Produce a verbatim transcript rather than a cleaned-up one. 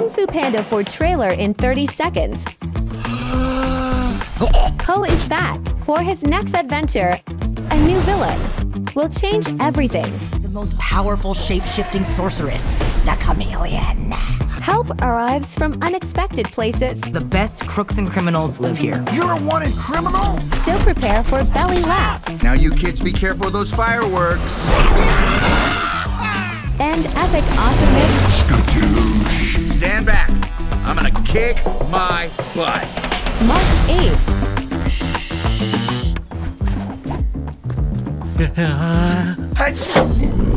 Kung Fu Panda four trailer in thirty seconds. Po is back for his next adventure. A new villain will change everything. The most powerful shape-shifting sorceress, the chameleon. Help arrives from unexpected places. The best crooks and criminals live here. You're a wanted criminal? So prepare for belly laughs Now you kids be careful of those fireworks. and epic awesomeness. Stand back. I'm gonna kick my butt. March eighth. Hey.